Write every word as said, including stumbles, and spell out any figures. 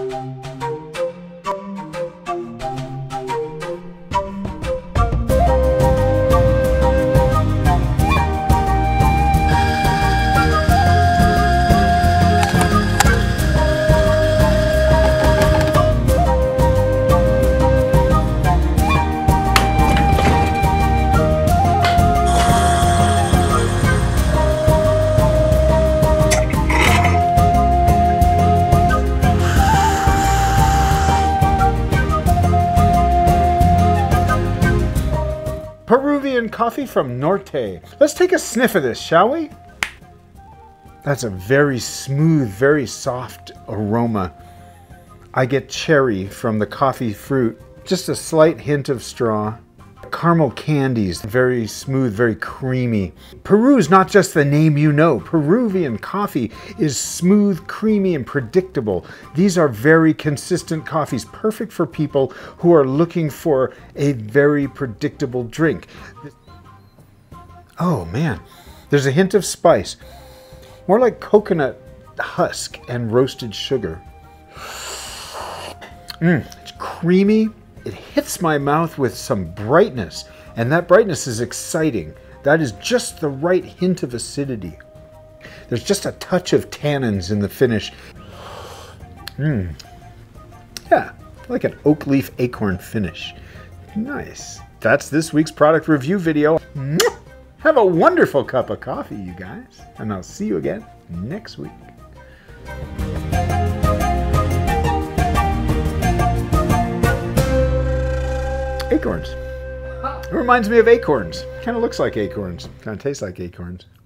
Peruvian coffee from Norte. Let's take a sniff of this, shall we? That's a very smooth, very soft aroma. I get cherry from the coffee fruit, just a slight hint of straw. Caramel candies, very smooth, very creamy. Peru is not just the name you know. Peruvian coffee is smooth, creamy, and predictable. These are very consistent coffees, perfect for people who are looking for a very predictable drink. Oh man, there's a hint of spice. More like coconut husk and roasted sugar. Mmm, it's creamy. It hits my mouth with some brightness, and that brightness is exciting. That is just the right hint of acidity. There's just a touch of tannins in the finish. Mmm. Yeah, like an oak leaf acorn finish. Nice. That's this week's product review video. Have a wonderful cup of coffee, you guys, and I'll see you again next week. Acorns. It reminds me of acorns. Kind of looks like acorns. Kind of tastes like acorns.